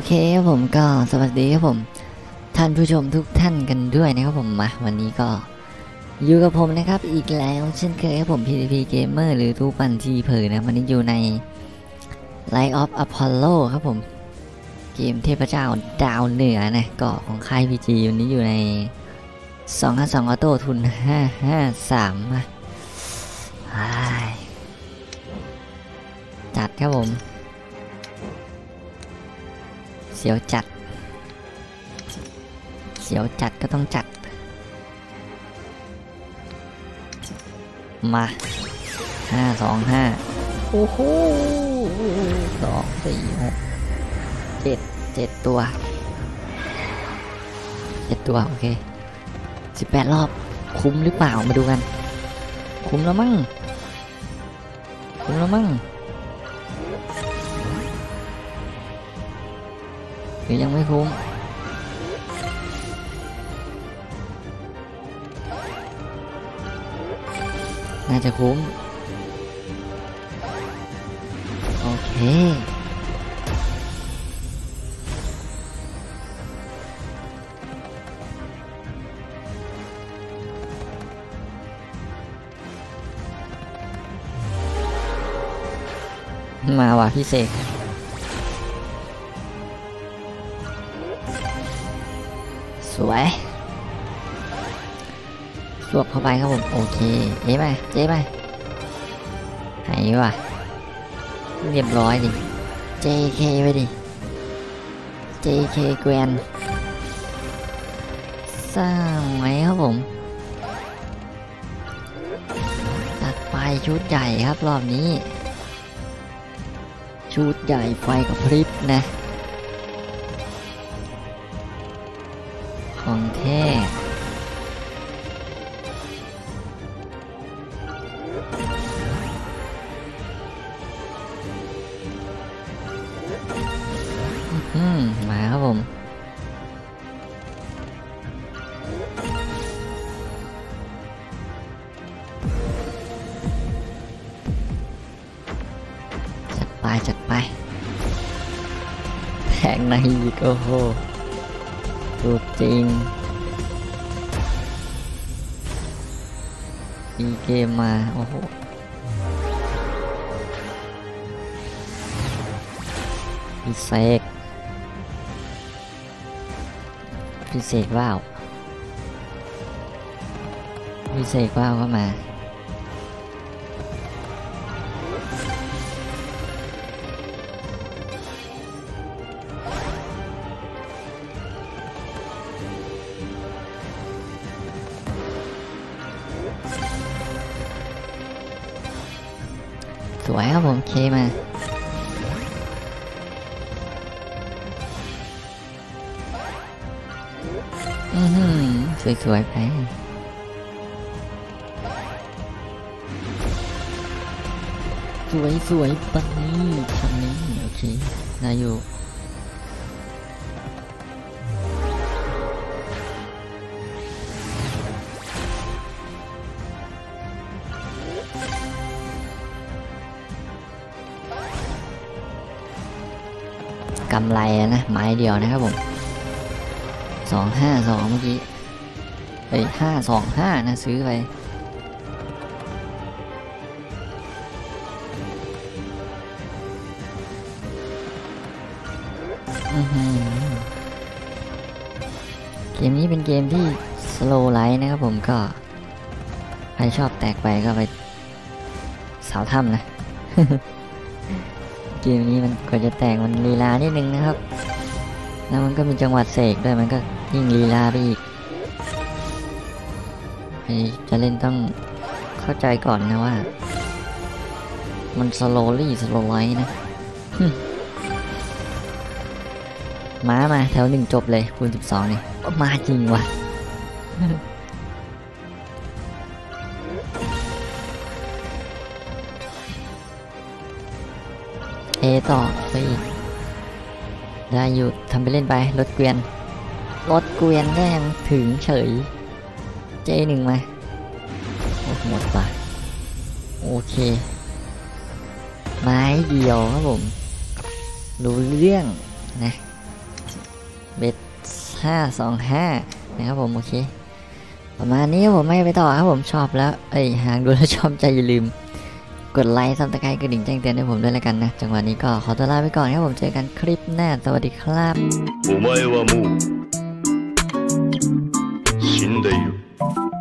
เคครับผมก็สวัสดีครับผมท่านผู้ชมทุกท่านกันด้วยนะครับผมมาวันนี้ก็อยู่กับผมนะครับอีกแล้วเช่นเคยครับผม PTP Gamer หรือทูปันทีเผยนะวันนี้อยู่ใน Light of Apollo ครับผมเกมเทพเจ้าดาวเหนือนะเกาะของค่าย PG วันนี้อยู่ใน252ออโต้ทุน553มาจัดครับผมเสียวจัดก็ต้องจัดมา525โอ้โห2 4 6 7ตัวโอเค18รอบคุ้มหรือเปล่ามาดูกันคุ้มแล้วมั้งหรือยังไม่คุ้มน่าจะคุ้มโอเคมาว่ะพี่เสกสวยสวบเข้าไปครับผมโอเคเจ๊ไปหายว่ะเรียบร้อยดิ JK ไปดิ JK แกรนสร้างไหมครับผมตัดไปชุดใหญ่ครับรอบนี้ชุดใหญ่ไฟกับพริบนะของแท้มาครับผมจัดไปแทงในอีกโอ้โหถูกจริงอีเกมมาโอ้โหพิเศษว้าวเข้ามาสวยครับผมเคมาสวยไปสวยปันนี้ทำนี้โอเคได้อยู่กำไรนะไม้เดียวนะครับผม252เมื่อกี้525นะซื้อไปเกมนี้เป็นเกมที่สโลว์ไลท์นะครับผมก็ใครชอบแตกไปก็ไปสาวถ้ำนะ เกมนี้มันก็จะแตกมันลีลานิดนึงนะครับแล้วมันก็มีจังหวัดเสกด้วยมันก็ยิ่งลีลาไปอีกจะเล่นต้องเข้าใจก่อนนะว่ามันสโลว์ไลท์นะมาแถว1จบเลยคูณ12นี่มาจริงว่ะต่อไปอีกได้อยู่ทำไปเล่นไปรถเกวียนก็ยังถึงเฉยJ1มาโอ้หมดป่ะโอเคไม้เดียวครับผมรู้เรื่องนะเบ็ด525นะครับผมโอเคประมาณนี้ผมไม่ไปต่อครับผมชอบแล้วหากดูแล้วชอบใจอย่าลืมกดไลค์ซับสไครต์กระดิ่งแจ้งเตือนให้ผมด้วยแล้วกันนะจังหวะนี้ก็ขอตัวลาไปก่อนครับผมเจอกันคลิปหน้าสวัสดีครับお前はもう死んでいる。